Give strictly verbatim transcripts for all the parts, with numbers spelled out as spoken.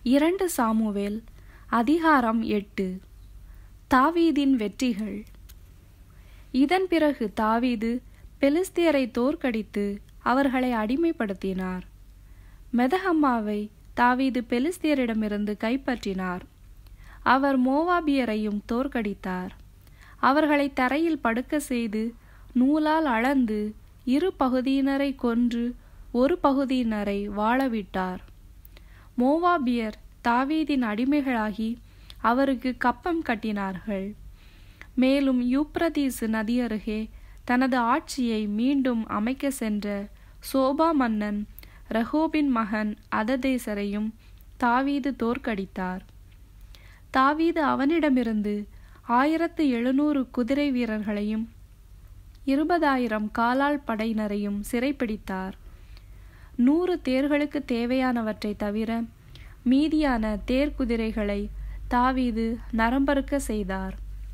இரண்டு சாமுவேல் அதிகாரம் எட்டு. தாவீதின் வெற்றிகள். இதன் பிறகு தாவீது பெலிஸ்தியரை தோற்கடித்து அவர்களை அடிமைப்படுத்தினார். மெதஹம்மாவை தாவீது பெலிஸ்தியரிடமிருந்து கைப்பற்றினார். அவர் மோவாபியரையும் தோற்கடித்தார். அவர்களை தரையில் படுக்க செய்து நூலால் அளந்து இரு பகுதியினரை கொன்று ஒரு பகுதியினரை வாழவிட்டார். மோவாபியர் தாவீதின் அடிமைகளாகி அவருக்கு கப்பம் கட்டினார்கள். மேலும் யூப்ரதீசு நதியருகே தனது ஆட்சியை மீண்டும் அமைக்க சென்ற சோபா மன்னன் ரகோபின் மகன் அததேசரையும் தாவீது தோற்கடித்தார். தாவீது அவனிடமிருந்து ஆயிரத்து எழுநூறு குதிரை வீரர்களையும் இருபதாயிரம் காலாள் படையினரையும் சிறைப்பிடித்தார். நூறு தேர்களுக்கு தேவையானவற்றை தவிர மீதியான தேர்குதிரைகளை தாவீது நரம்பறுக்க செய்தார்.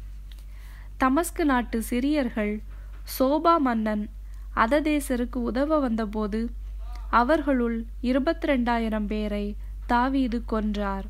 தமஸ்கு நாட்டு சிரியர்கள் சோபா மன்னன் அததேசருக்கு உதவ வந்தபோது அவர்களுள் இருபத்தி ரெண்டாயிரம் பேரை தாவீது கொன்றார்.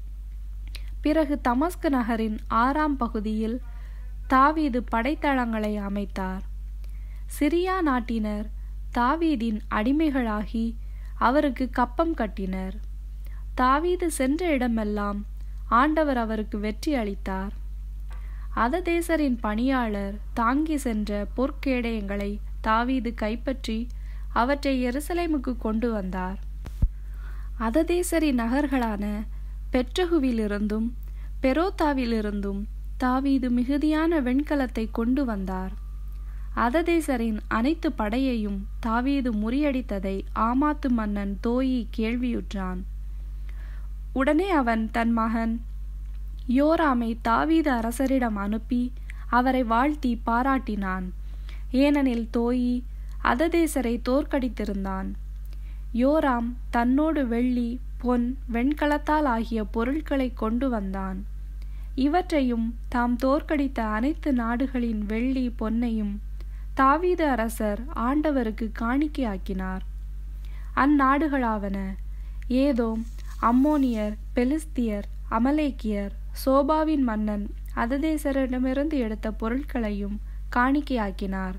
பிறகு தமஸ்கு நகரின் ஆறாம் பகுதியில் தாவீது படைத்தளங்களை அமைத்தார். சிரியா நாட்டினர் தாவீதின் அடிமைகளாகி அவருக்கு கப்பம் கட்டினர். தாவீது சென்ற இடமெல்லாம் ஆண்டவர் அவருக்கு வெற்றி அளித்தார். அததேசரின் பணியாளர் தாங்கி சென்ற பொற்கேடயங்களை தாவீது கைப்பற்றி அவற்றை எருசலேமுக்கு கொண்டு வந்தார். அததேசரின் நகர்களான பெற்றகுவிலிருந்தும் பெரோத்தாவிலிருந்தும் தாவீது மிகுதியான வெண்கலத்தை கொண்டு வந்தார். அததேசரின் அனைத்து படையையும் தாவீது முறியடித்ததை ஆமாத்து மன்னன் தோயி கேள்வியுற்றான். உடனே அவன் தன் மகன் யோராமை தாவீது அரசரிடம் அனுப்பி அவரை வாழ்த்தி பாராட்டினான். ஏனெனில் தோயி அததேசரை தோற்கடித்திருந்தான். யோராம் தன்னோடு வெள்ளி பொன் வெண்கலத்தால் ஆகிய பொருட்களை கொண்டு வந்தான். இவற்றையும் தாம் தோற்கடித்த அனைத்து நாடுகளின் வெள்ளி பொன்னையும் தாவீது அரசர் ஆண்டவருக்கு காணிக்கையாக்கினார். அந்நாடுகளாவன ஏதோம், அம்மோனியர், பெலிஸ்தியர், அமலேக்கியர், சோபாவின் மன்னன் அததேசரிடமிருந்து எடுத்த பொருட்களையும் காணிக்கையாக்கினார்.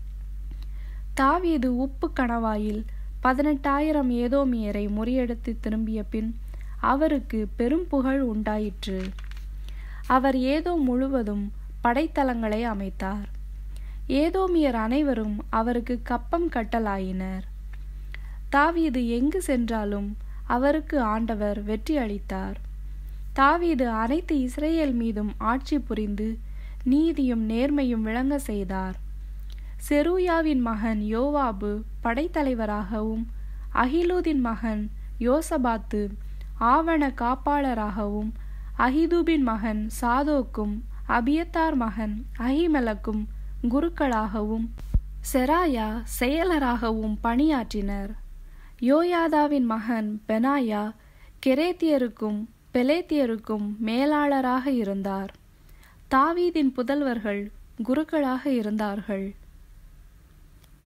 தாவீது உப்பு கணவாயில் பதினெட்டாயிரம் ஏதோமியரை முறியடித்து திரும்பிய பின் அவருக்கு பெரும் புகழ் உண்டாயிற்று. அவர் ஏதோ முழுவதும் படைத்தளங்களை அமைத்தார். ஏதோமியர் அனைவரும் அவருக்கு கப்பம் கட்டலாயினர். தாவீது எங்கு சென்றாலும் அவருக்கு ஆண்டவர் வெற்றி அளித்தார். தாவீது அனைத்து இஸ்ரேல் மீதும் ஆட்சி புரிந்து நீதியும் நேர்மையும் விளங்க செய்தார். செருயாவின் மகன் யோவாபு படைத்தலைவராகவும் அகிலூதின் மகன் யோசபாத்து ஆவண காப்பாளராகவும் அகிதூபின் மகன் சாதோக்கும் அபியத்தார் மகன் அகிமெலக்கும் குருக்களாகவும் செராயா செயலராகவும் பணியாற்றினர். யோயாதாவின் மகன் பெனாயா கெரேத்தியருக்கும் பெலேத்தியருக்கும் மேலாளராக இருந்தார். தாவீதின் புதல்வர்கள் குருக்களாக இருந்தார்கள்.